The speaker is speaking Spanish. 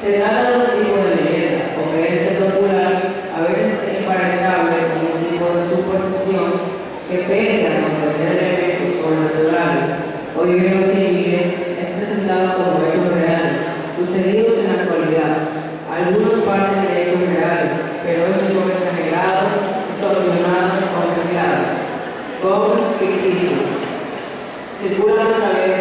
Se trata de un tipo de leyenda o creencia popular, a veces emparentable con un tipo de superstición que, pese a contener elementos sobrenaturales o inverosímiles, es presentado como hechos reales, sucedidos en la actualidad. Algunos parten de hechos reales, pero estos son exagerados, distorsionados o mezclados con ficticios. Circulan a través